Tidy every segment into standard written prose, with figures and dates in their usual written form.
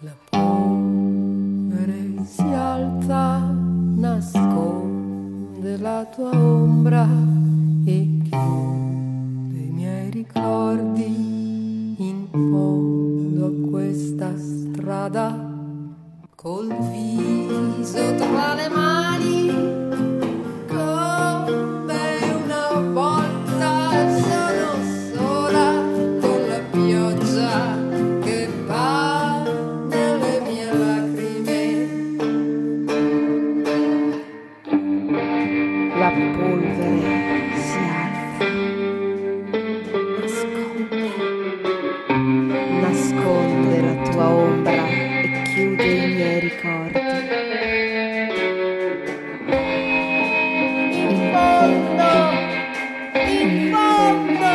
La polvere si alza, nasconde la tua ombra e chiude i miei ricordi in fondo a questa strada. Col viso tra le mani, come una volta, sono sola con la pioggia che va nelle mie lacrime. La polvere si alza, nasconde la tua ombra e chiude i miei ricordi. In fondo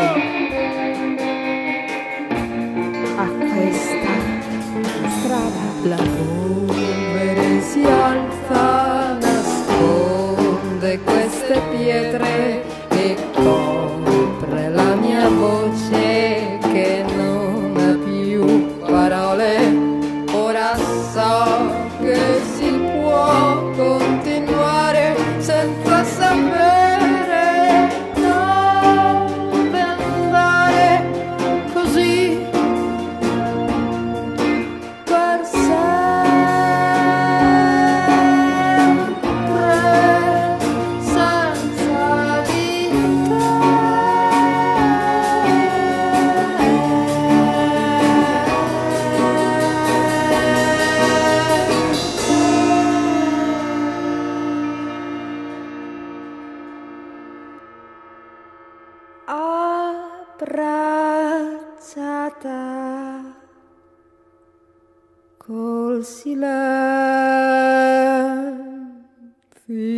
a questa strada. La polvere si alza, nasconde queste pietre e copre la mia voce che non ha più parole. Ora so che si può continuare senza sapere dove andare, così per sempre, senza di abbracciata col silenzio.